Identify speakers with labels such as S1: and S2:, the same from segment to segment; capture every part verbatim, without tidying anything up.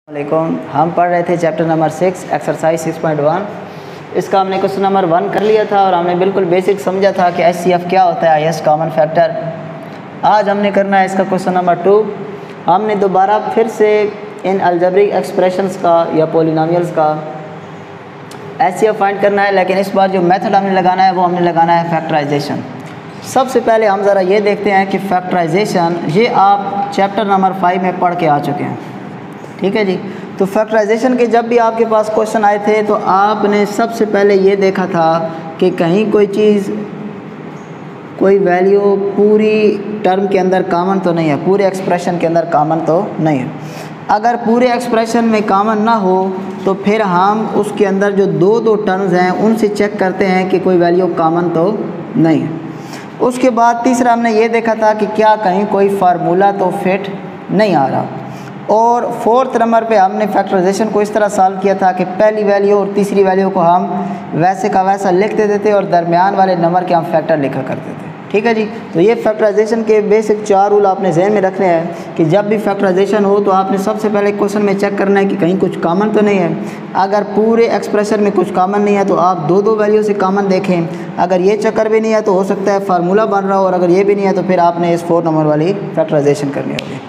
S1: वालेकुम। हम पढ़ रहे थे chapter number six exercise six point one. इसका हमने क्वेश्चन नंबर वन कर लिया था और हमने बिल्कुल बेसिक समझा था कि एच सी एफ क्या होता है, हाईएस्ट कॉमन फैक्टर। आज हमने करना है इसका क्वेश्चन नंबर टू। हमने दोबारा फिर से इन अलजेब्रिक एक्सप्रेशंस का या पोलिनोमियल्स का एच सी एफ फाइंड करना है, लेकिन इस बार जो मेथड हमने लगाना है वो हमने लगाना है फैक्टराइजेशन। सबसे पहले हम ज़रा ये देखते हैं कि फैक्टराइजेशन ये आप चैप्टर नंबर फाइव में पढ़ के आ चुके हैं, ठीक है जी। तो फैक्टराइजेशन के जब भी आपके पास क्वेश्चन आए थे तो आपने सबसे पहले ये देखा था कि कहीं कोई चीज़ कोई वैल्यू पूरी टर्म के अंदर कॉमन तो नहीं है, पूरे एक्सप्रेशन के अंदर कॉमन तो नहीं है। अगर पूरे एक्सप्रेशन में कॉमन ना हो तो फिर हम उसके अंदर जो दो दो टर्म्स हैं उनसे चेक करते हैं कि कोई वैल्यू कॉमन तो नहीं है। उसके बाद तीसरा हमने ये देखा था कि क्या कहीं कोई फार्मूला तो फिट नहीं आ रहा। और फोर्थ नंबर पे हमने फैक्टराइजेशन को इस तरह सॉल्व किया था कि पहली वैल्यू और तीसरी वैल्यू को हम वैसे का वैसा लिख देते थे और दरमियान वाले नंबर के हम फैक्टर लिखा करते थे, ठीक है जी। तो ये फैक्टराइजेशन के बेसिक चार रूल आपने जहन में रखने हैं कि जब भी फैक्टराइजेशन हो तो आपने सबसे पहले क्वेश्चन में चेक करना है कि कहीं कुछ कॉमन तो नहीं है। अगर पूरे एक्सप्रेशन में कुछ कॉमन नहीं है तो आप दो दो वैल्यू से कॉमन देखें। अगर ये चक्कर भी नहीं है तो हो सकता है फार्मूला बन रहा हो, और अगर ये भी नहीं है तो फिर आपने इस फोर नंबर वाली फैक्टराइजेशन करनी होगी।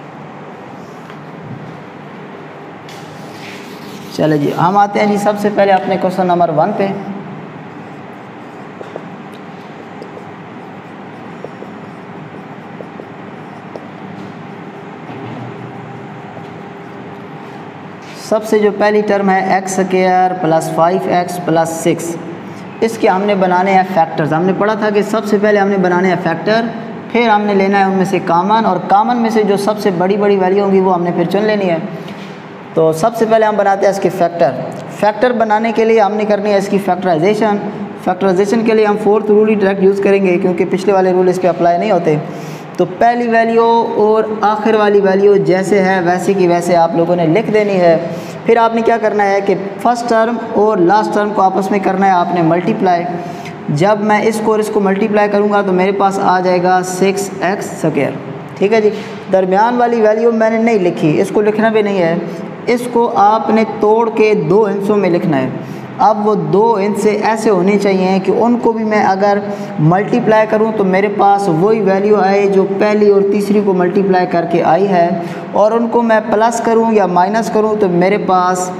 S1: चलो जी, हम आते हैं जी सबसे पहले अपने क्वेश्चन नंबर वन पे। सबसे जो पहली टर्म है x square plus five x plus six, इसके हमने बनाने हैं फैक्टर्स। हमने पढ़ा था कि सबसे पहले हमने बनाने हैं फैक्टर, फिर हमने लेना है उनमें से कॉमन, और कॉमन में से जो सबसे बड़ी बड़ी वैल्यू होंगी वो हमने फिर चुन लेनी है। तो सबसे पहले हम बनाते हैं इसके फैक्टर। फैक्टर बनाने के लिए हमने करनी है इसकी फैक्टराइजेशन। फैक्टराइजेशन के लिए हम फोर्थ रूल ही डायरेक्ट यूज़ करेंगे क्योंकि पिछले वाले रूल इस पर अप्लाई नहीं होते। तो पहली वैल्यू और आखिर वाली वैल्यू जैसे है वैसे की वैसे आप लोगों ने लिख देनी है। फिर आपने क्या करना है कि फर्स्ट टर्म और लास्ट टर्म को आपस में करना है आपने मल्टीप्लाई। जब मैं इसको और इसको मल्टीप्लाई करूँगा तो मेरे पास आ जाएगा सिक्स एक्स स्क्वायर, ठीक है जी। दरमियान वाली वैल्यू मैंने नहीं लिखी, इसको लिखना भी नहीं है, इसको आपने तोड़ के दो हिस्सों में लिखना है। अब वो दो हिस्से ऐसे होने चाहिए कि उनको भी मैं अगर मल्टीप्लाई करूं तो मेरे पास वही वैल्यू आए जो पहली और तीसरी को मल्टीप्लाई करके आई है, और उनको मैं प्लस करूं या माइनस करूं तो मेरे पास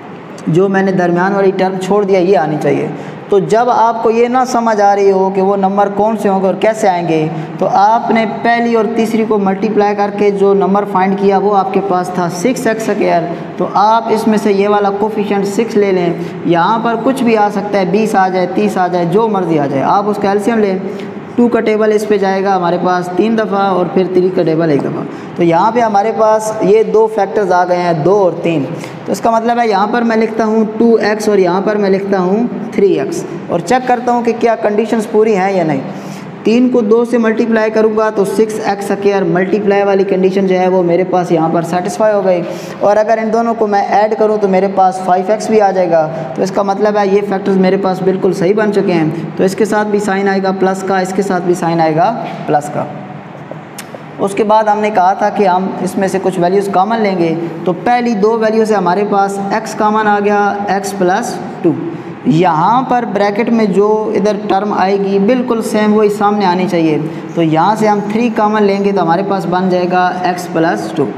S1: जो मैंने दरमियान वाली टर्म छोड़ दिया ये आनी चाहिए। तो जब आपको ये ना समझ आ रही हो कि वो नंबर कौन से होंगे और कैसे आएंगे, तो आपने पहली और तीसरी को मल्टीप्लाई करके जो नंबर फाइंड किया वो आपके पास था सिक्स एक्स स्क्वायर। तो आप इसमें से ये वाला कोफिशिएंट सिक्स ले लें। यहाँ पर कुछ भी आ सकता है, बीस आ जाए, तीस आ जाए, जो मर्ज़ी आ जाए, आप उसका एलसीएम लें। टू का टेबल इस पे जाएगा हमारे पास तीन दफ़ा और फिर थ्री का टेबल एक दफ़ा। तो यहाँ पे हमारे पास ये दो फैक्टर्स आ गए हैं, दो और तीन। तो इसका मतलब है यहाँ पर मैं लिखता हूँ टू एक्स और यहाँ पर मैं लिखता हूँ थ्री एक्स, और चेक करता हूँ कि क्या कंडीशंस पूरी हैं या नहीं। तीन को दो से मल्टीप्लाई करूँगा तो सिक्स एक्स स्क्वायर मल्टीप्लाई वाली कंडीशन जो है वो मेरे पास यहाँ पर सेटिस्फाई हो गई, और अगर इन दोनों को मैं ऐड करूँ तो मेरे पास फाइव एक्स भी आ जाएगा। तो इसका मतलब है ये फैक्टर्स मेरे पास बिल्कुल सही बन चुके हैं। तो इसके साथ भी साइन आएगा प्लस का, इसके साथ भी साइन आएगा प्लस का। उसके बाद हमने कहा था कि हम इसमें से कुछ वैल्यूज़ कॉमन लेंगे। तो पहली दो वैल्यू से हमारे पास x कॉमन आ गया, x प्लस टू। यहाँ पर ब्रैकेट में जो इधर टर्म आएगी बिल्कुल सेम वही सामने आनी चाहिए। तो यहाँ से हम थ्री कॉमन लेंगे तो हमारे पास बन जाएगा x प्लस टू।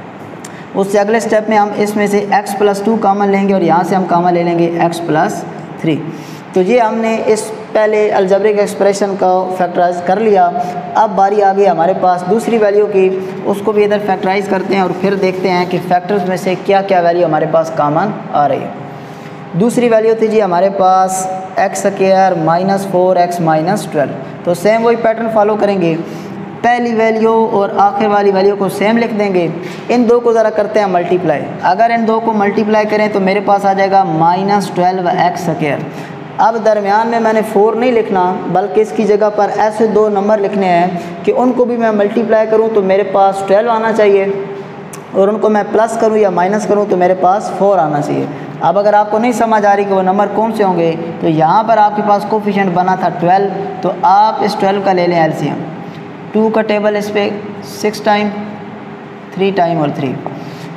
S1: उससे अगले स्टेप में हम इसमें से x प्लस टू कॉमन लेंगे और यहाँ से हम कॉमन ले लेंगे x प्लस थ्री। तो ये हमने इस पहले अलजेब्रिक एक्सप्रेशन का फैक्टराइज कर लिया। अब बारी आ गई हमारे पास दूसरी वैल्यू की, उसको भी इधर फैक्टराइज करते हैं और फिर देखते हैं कि फैक्टर्स में से क्या क्या वैल्यू हमारे पास कॉमन आ रही है। दूसरी वैल्यू थी जी हमारे पास x square minus four x minus twelve. तो सेम वही पैटर्न फॉलो करेंगे, पहली वैल्यू और आखिर वाली वैल्यू को सेम लिख देंगे। इन दो को ज़रा करते हैं मल्टीप्लाई। अगर इन दो को मल्टीप्लाई करें तो मेरे पास आ जाएगा माइनस ट्वेल्व एक्स स्क्वायर। अब दरमियान में मैंने फोर नहीं लिखना, बल्कि इसकी जगह पर ऐसे दो नंबर लिखने हैं कि उनको भी मैं मल्टीप्लाई करूं तो मेरे पास ट्वेल्व आना चाहिए, और उनको मैं प्लस करूं या माइनस करूं तो मेरे पास फोर आना चाहिए। अब अगर आपको नहीं समझ आ रही कि वो नंबर कौन से होंगे, तो यहाँ पर आपके पास कोफिशिएंट बना था ट्वेल्व, तो आप इस ट्वेल्व का ले लें एलसीएम। टू का टेबल इस पर सिक्स टाइम, थ्री टाइम और थ्री।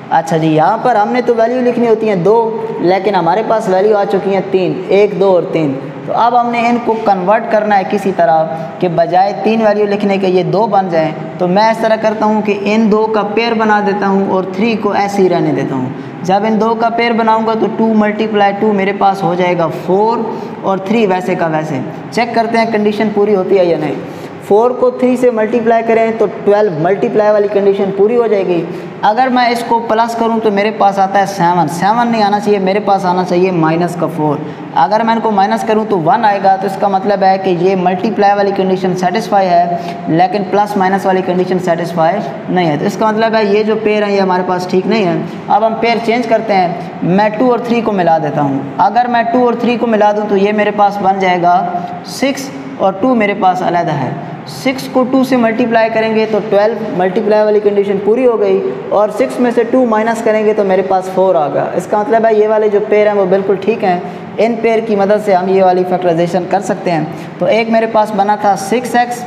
S1: अच्छा जी, यहाँ पर हमने तो वैल्यू लिखनी होती है दो, लेकिन हमारे पास वैल्यू आ चुकी है तीन, एक, दो और तीन। तो अब हमने इनको कन्वर्ट करना है किसी तरह कि बजाय तीन वैल्यू लिखने के ये दो बन जाएं। तो मैं इस तरह करता हूँ कि इन दो का पेयर बना देता हूँ और थ्री को ऐसे ही रहने देता हूँ। जब इन दो का पेयर बनाऊँगा तो टू मल्टीप्लाई टू मेरे पास हो जाएगा फोर और थ्री वैसे का वैसे। चेक करते हैं कंडीशन पूरी होती है या नहीं। फोर को थ्री से मल्टीप्लाई करें तो ट्वेल्व मल्टीप्लाई वाली कंडीशन पूरी हो जाएगी। अगर मैं इसको प्लस करूं तो मेरे पास आता है सेवन, सेवन नहीं आना चाहिए, मेरे पास आना चाहिए माइनस का फोर। अगर मैं इनको माइनस करूं तो वन आएगा, तो इसका मतलब है कि ये मल्टीप्लाई वाली कंडीशन सेटिस्फाई है लेकिन प्लस माइनस वाली कंडीशन सेटिस्फाई नहीं है। तो इसका मतलब है ये जो पेयर है ये हमारे पास ठीक नहीं है। अब हम पेयर चेंज करते हैं, मैं टू और थ्री को मिला देता हूँ। अगर मैं टू और थ्री को मिला दूँ तो ये मेरे पास बन जाएगा सिक्स और टू मेरे पास अलग है। सिक्स को टू से मल्टीप्लाई करेंगे तो ट्वेल्व मल्टीप्लाई वाली कंडीशन पूरी हो गई और सिक्स में से टू माइनस करेंगे तो मेरे पास फोर आ गया। इसका मतलब है ये वाले जो पेयर हैं वो बिल्कुल ठीक हैं। इन पेयर की मदद से हम ये वाली फैक्टराइजेशन कर सकते हैं। तो एक मेरे पास बना था सिक्स एक्स,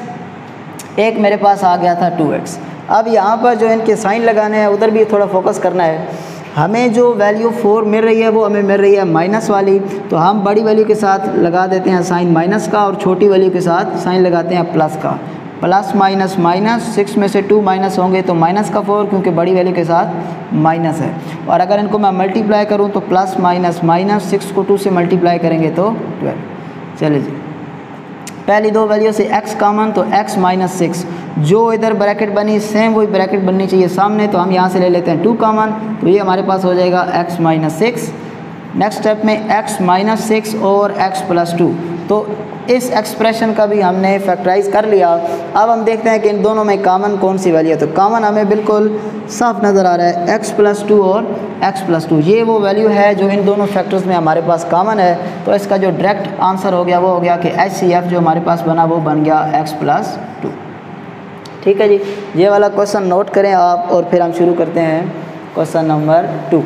S1: एक मेरे पास आ गया था टू एक्स। अब यहाँ पर जो इनके साइन लगाने हैं उधर भी थोड़ा फोकस करना है। हमें जो वैल्यू फोर मिल रही है वो हमें मिल रही है माइनस वाली, तो हम बड़ी वैल्यू के साथ लगा देते हैं साइन माइनस का और छोटी वैल्यू के साथ साइन लगाते हैं प्लस का। प्लस माइनस माइनस, सिक्स में से टू माइनस होंगे तो माइनस का फोर, क्योंकि बड़ी वैल्यू के साथ माइनस है। और अगर इनको मैं मल्टीप्लाई करूँ तो प्लस माइनस माइनस, सिक्स को टू से मल्टीप्लाई करेंगे तो ट्वेल्व। चलिए जी, पहली दो वैल्यू से x कॉमन तो x माइनस सिक्स, जो इधर ब्रैकेट बनी सेम वही ब्रैकेट बननी चाहिए सामने, तो हम यहाँ से ले लेते हैं टू कॉमन, तो ये हमारे पास हो जाएगा x minus six. Next step में x माइनस सिक्स और x प्लस टू, तो इस एक्सप्रेशन का भी हमने फैक्टराइज कर लिया। अब हम देखते हैं कि इन दोनों में कॉमन कौन सी वैल्यू है। तो कॉमन हमें बिल्कुल साफ नज़र आ रहा है, x प्लस टू और x प्लस टू, ये वो वैल्यू है जो इन दोनों फैक्टर्स में हमारे पास कॉमन है। तो इसका जो डायरेक्ट आंसर हो गया वो हो गया कि एच सी एफ जो हमारे पास बना वो बन गया x प्लस टू। ठीक है जी, ये वाला क्वेश्चन नोट करें आप और फिर हम शुरू करते हैं क्वेश्चन नंबर टू।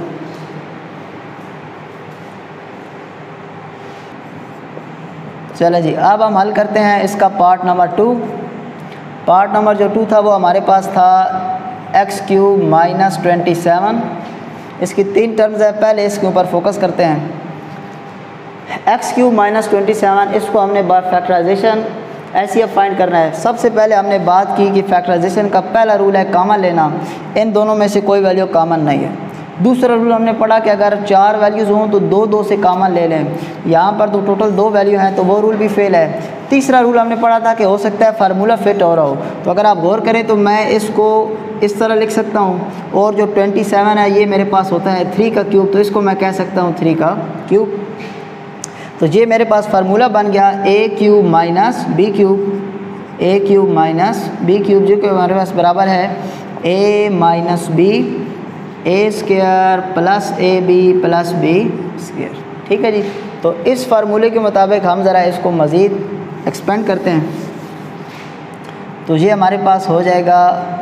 S1: चलो जी, अब हम हल करते हैं इसका part number two. Part number जो टू था वो हमारे पास था x cube minus twenty seven. इसकी तीन टर्म्स है, पहले इसके ऊपर फोकस करते हैं। X cube minus twenty seven, इसको हमने बाय फैक्टराइजेशन ऐसे ही फाइंड करना है। सबसे पहले हमने बात की कि फैक्टराइजेशन का पहला रूल है कॉमन लेना, इन दोनों में से कोई वैल्यू कॉमन नहीं है। दूसरा रूल हमने पढ़ा कि अगर चार वैल्यूज़ हों तो दो दो से कॉमन ले लें, यहाँ पर तो टोटल दो वैल्यू हैं तो वो रूल भी फेल है। तीसरा रूल हमने पढ़ा था कि हो सकता है फार्मूला फिट हो रहा हो, तो अगर आप गौर करें तो मैं इसको इस तरह लिख सकता हूँ, और जो ट्वेंटी सेवन है ये मेरे पास होता है थ्री का क्यूब, तो इसको मैं कह सकता हूँ थ्री का क्यूब। तो ये मेरे पास फार्मूला बन गया a cube minus b cube, a cube minus b cube, जो कि हमारे पास बराबर है a minus b a square plus a b plus b square. ठीक है जी, तो इस फार्मूले के मुताबिक हम ज़रा इसको मज़ीद एक्सपेंड करते हैं। तो ये हमारे पास हो जाएगा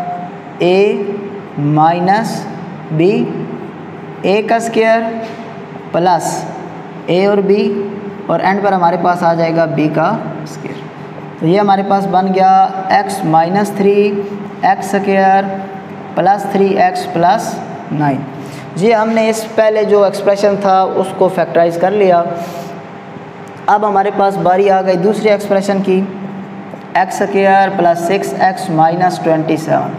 S1: ए माइनस बी, ए का स्क्वायर प्लस ए और बी, और एंड पर हमारे पास आ जाएगा बी का स्क्वायर। तो ये हमारे पास बन गया x minus three x square plus three x plus nine. जी, हमने इस पहले जो एक्सप्रेशन था उसको फैक्टराइज कर लिया। अब हमारे पास बारी आ गई दूसरी एक्सप्रेशन की, x square plus six x minus twenty seven.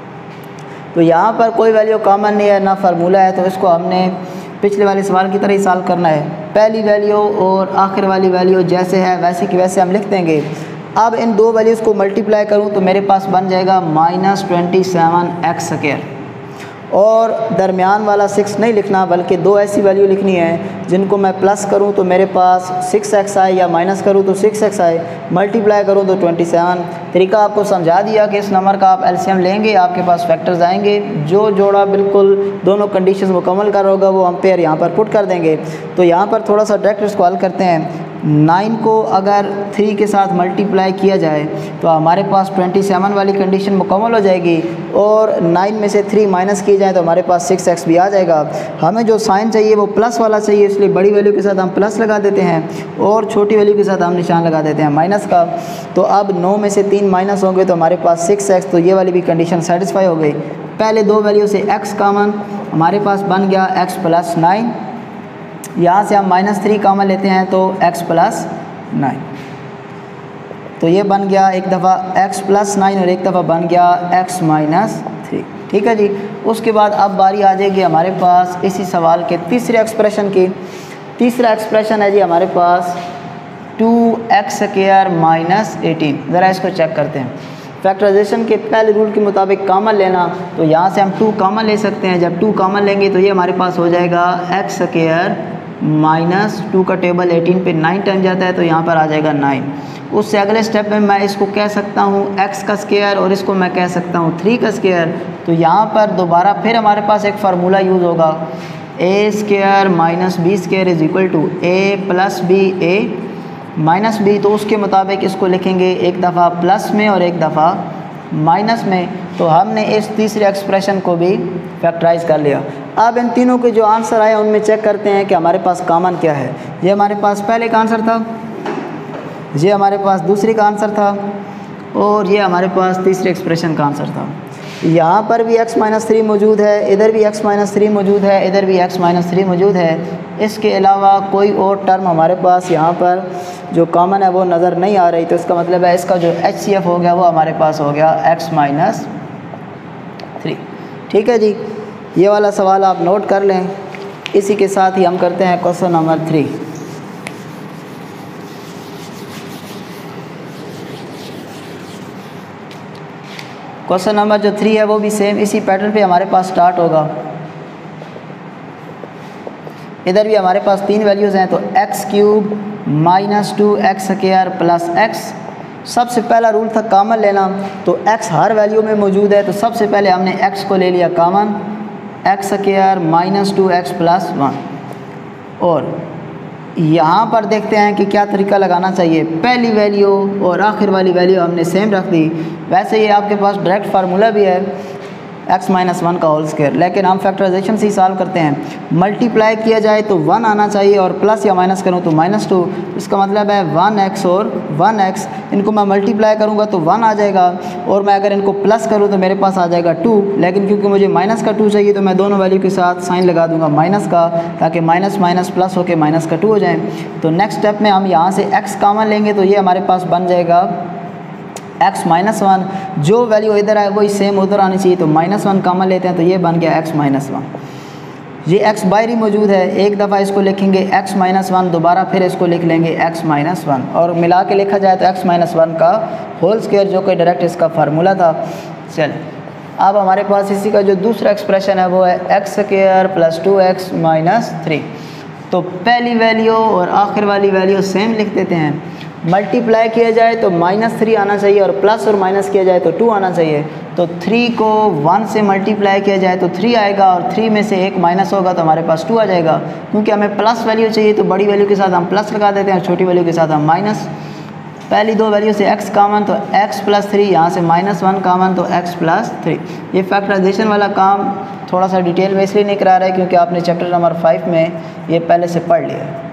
S1: तो यहाँ पर कोई वैल्यू कॉमन नहीं है, ना फार्मूला है, तो इसको हमने पिछले वाले सवाल की तरह ही सॉल्व करना है। पहली वैल्यू और आखिर वाली वैल्यू जैसे है वैसे की वैसे हम लिख देंगे। अब इन दो वैल्यूज़ को मल्टीप्लाई करूँ तो मेरे पास बन जाएगा minus twenty seven x square, और दरमियान वाला सिक्स नहीं लिखना बल्कि दो ऐसी वैल्यू लिखनी है जिनको मैं प्लस करूं तो मेरे पास सिक्स एक्स आए, या माइनस करूं तो सिक्स एक्स आए, मल्टीप्लाई करूं तो ट्वेंटी सेवन। तरीका आपको समझा दिया कि इस नंबर का आप एलसीएम लेंगे, आपके पास फैक्टर्स आएंगे, जो जोड़ा बिल्कुल दोनों कंडीशंस मुकम्मल कर होगा वो हम पेयर यहाँ पर पुट कर देंगे। तो यहाँ पर थोड़ा सा डायरेक्ट इसको हल करते हैं। नाइन को अगर थ्री के साथ मल्टीप्लाई किया जाए तो हमारे पास ट्वेंटी सेवन वाली कंडीशन मुकम्मल हो जाएगी, और नाइन में से थ्री माइनस किए जाए तो हमारे पास सिक्स एक्स भी आ जाएगा। हमें जो साइन चाहिए वो प्लस वाला चाहिए, इसलिए बड़ी वैल्यू के साथ हम प्लस लगा देते हैं और छोटी वैल्यू के साथ हम निशान लगा देते हैं माइनस का। तो अब नौ में से तीन माइनस होंगे तो हमारे पास सिक्स एक्स, तो ये वाली भी कंडीशन सेटिस्फाई हो गई। पहले दो वैल्यू से x कॉमन, हमारे पास बन गया x प्लस नाइन। यहाँ से हम माइनस थ्री कॉमन लेते हैं तो x प्लस नाइन, तो ये बन गया एक दफ़ा x प्लस नाइन और एक दफ़ा बन गया x माइनस थ्री। ठीक है जी। उसके बाद अब बारी आ जाएगी हमारे पास इसी सवाल के तीसरे एक्सप्रेशन की। तीसरा एक्सप्रेशन है जी हमारे पास two x square minus eighteen. ज़रा इसको चेक करते हैं। फैक्टराइजेशन के पहले रूल के मुताबिक कॉमन लेना, तो यहाँ से हम टू कॉमन ले सकते हैं। जब टू कॉमन लेंगे तो ये हमारे पास हो जाएगा एक्स स्क्वायर माइनस टू का टेबल एटीन पे नाइन टाइम जाता है, तो यहाँ पर आ जाएगा नाइन। उससे अगले स्टेप में मैं इसको कह सकता हूँ x का स्क्वायर और इसको मैं कह सकता हूँ थ्री का स्क्वायर। तो यहाँ पर दोबारा फिर हमारे पास एक फार्मूला यूज़ होगा, a square minus b square is equal to a plus b a minus b. तो उसके मुताबिक इसको लिखेंगे एक दफ़ा प्लस में और एक दफ़ा माइनस में। तो हमने इस तीसरे एक्सप्रेशन को भी फैक्टराइज कर लिया। अब इन तीनों के जो आंसर आए उनमें चेक करते हैं कि हमारे पास कॉमन क्या है। ये हमारे पास पहले का आंसर था, ये हमारे पास दूसरे का आंसर था और ये हमारे पास तीसरे एक्सप्रेशन का आंसर था। यहाँ पर भी x माइनस थ्री मौजूद है, इधर भी x माइनस थ्री मौजूद है, इधर भी x माइनस थ्री मौजूद है। इसके अलावा कोई और टर्म हमारे पास यहाँ पर जो कॉमन है वो नज़र नहीं आ रही। तो इसका मतलब है इसका जो एच सी एफ हो गया वो हमारे पास हो गया x माइनस थ्री। ठीक है जी, ये वाला सवाल आप नोट कर लें। इसी के साथ ही हम करते हैं question number three. Question number जो थ्री है वो भी सेम इसी पैटर्न पे हमारे पास स्टार्ट होगा। इधर भी हमारे पास तीन वैल्यूज़ हैं, तो x cube minus two x square plus x. सबसे पहला रूल था कॉमन लेना, तो x हर वैल्यू में मौजूद है, तो सबसे पहले हमने x को ले लिया common, x square minus two x plus one. और यहाँ पर देखते हैं कि क्या तरीका लगाना चाहिए। पहली वैल्यू और आखिर वाली वैल्यू हमने सेम रख दी। वैसे ये आपके पास डायरेक्ट फार्मूला भी है x माइनस वन का होल स्क्वायर, लेकिन हम फैक्टराइजेशन से ही सॉल्व करते हैं। मल्टीप्लाई किया जाए तो वन आना चाहिए और प्लस या माइनस करूँ तो माइनस टू। इसका मतलब है वन एक्स और वन एक्स, इनको मैं मल्टीप्लाई करूँगा तो वन आ जाएगा और मैं अगर इनको प्लस करूँ तो मेरे पास आ जाएगा टू। लेकिन क्योंकि मुझे माइनस का टू चाहिए तो मैं दोनों वैल्यू के साथ साइन लगा दूँगा माइनस का, ताकि माइनस माइनस प्लस होकर माइनस का टू हो जाए। तो नेक्स्ट स्टेप में हम यहाँ से एक्स कॉमन लेंगे, तो ये हमारे पास बन जाएगा x माइनस वन। जो वैल्यू इधर आए वही सेम उधर आनी चाहिए, तो माइनस वन कॉमन लेते हैं, तो ये बन गया x माइनस वन। ये x बाहर ही मौजूद है, एक दफ़ा इसको लिखेंगे x माइनस वन, दोबारा फिर इसको लिख लेंगे x माइनस वन, और मिला के लिखा जाए तो x माइनस वन का होल स्क्वायर, जो कि डायरेक्ट इसका फार्मूला था। चल अब हमारे पास इसी का जो दूसरा एक्सप्रेशन है वो है x square plus two x minus three. तो पहली वैल्यू और आखिर वाली वैल्यू सेम लिख देते हैं। मल्टीप्लाई किया जाए तो माइनस थ्री आना चाहिए और प्लस और माइनस किया जाए तो टू आना चाहिए। तो थ्री को वन से मल्टीप्लाई किया जाए तो थ्री आएगा और थ्री में से एक माइनस होगा तो हमारे पास टू आ जाएगा। क्योंकि हमें प्लस वैल्यू चाहिए तो बड़ी वैल्यू के साथ हम प्लस लगा देते हैं, छोटी वैल्यू के साथ हम माइनस। पहली दो वैल्यू से x कॉमन तो x प्लस थ्री, यहाँ से माइनस वन कॉमन तो x प्लस थ्री। ये फैक्टराइजेशन वाला काम थोड़ा सा डिटेल में इसलिए नहीं करा रहा है क्योंकि आपने चैप्टर नंबर फाइव में ये पहले से पढ़ लिया है।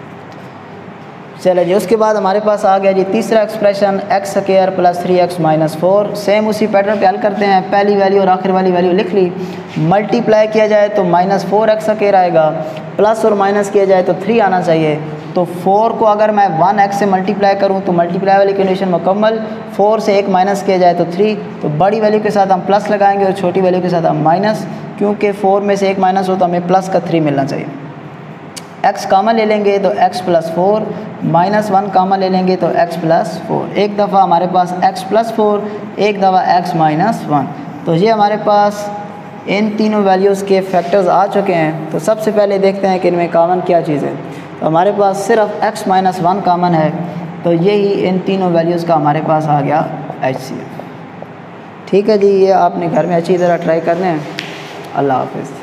S1: चलिए जी, उसके बाद हमारे पास आ गया जी तीसरा expression x square plus three x minus four. Same उसी पैटर्न पे हल करते हैं। पहली वैल्यू और आखिर वाली वैल्यू लिख ली। मल्टीप्लाई किया जाए तो माइनस फोर एक्स स्क्वायर आएगा, प्लस और माइनस किया जाए तो थ्री आना चाहिए। तो फोर को अगर मैं वन एक्स से मल्टीप्लाई करूँ तो मल्टीप्लाई वाली कंडीशन मुकम्मल, फोर से एक माइनस किया जाए तो थ्री। तो बड़ी वैल्यू के साथ हम प्लस लगाएंगे और छोटी वैल्यू के साथ हम माइनस, क्योंकि फोर में से एक माइनस हो तो हमें प्लस का थ्री मिलना चाहिए। x कॉमन ले लेंगे तो x plus four, minus one common ले लेंगे तो x प्लस फोर। एक दफ़ा हमारे पास x प्लस फोर, एक दफ़ा x माइनस वन। तो ये हमारे पास इन तीनों वैल्यूज़ के फैक्टर्स आ चुके हैं। तो सबसे पहले देखते हैं कि इनमें कॉमन क्या चीज़ है। तो हमारे पास सिर्फ x माइनस वन कॉमन है, तो यही इन तीनों वैल्यूज़ का हमारे पास आ गया एच सी एफ। ठीक है जी, ये आपने घर में अच्छी तरह ट्राई करने हैं। अल्लाह हाफिज़।